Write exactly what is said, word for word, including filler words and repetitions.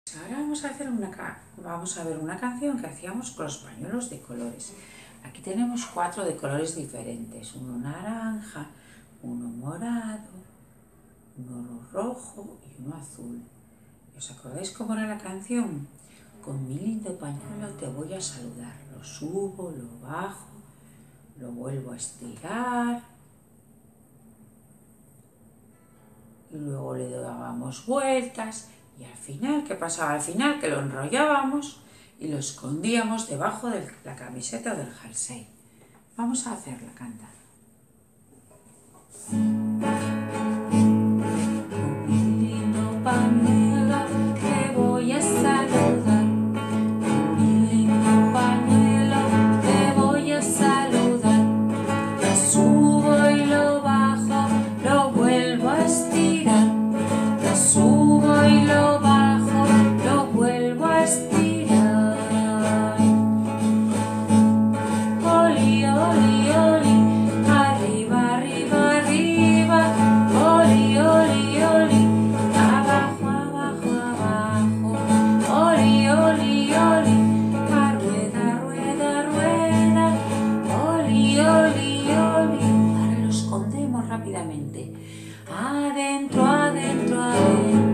Ahora vamos a, hacer una, vamos a ver una canción que hacíamos con los pañuelos de colores. Aquí tenemos cuatro de colores diferentes, uno naranja, uno morado, uno rojo y uno azul. ¿Os acordáis cómo era la canción? Con mi lindo pañuelo te voy a saludar. Lo subo, lo bajo, lo vuelvo a estirar y luego le dábamos vueltas. Y al final, ¿qué pasaba? Al final que lo enrollábamos y lo escondíamos debajo de la camiseta del jersey. Vamos a hacerla cantar. Con mi lindo pañuelo te voy a saludar. Con mi lindo pañuelo te voy a saludar. Lo subo y lo bajo, lo vuelvo a estirar. Lo subo y lo bajo, lo vuelvo a estirar. Oli, oli, oli, arriba, arriba, arriba. Oli, oli, oli, abajo, abajo, abajo. Oli, oli, oli, a rueda, rueda, rueda. Oli, oli, oli. Ahora lo escondemos rápidamente. Adentro, adentro, adentro.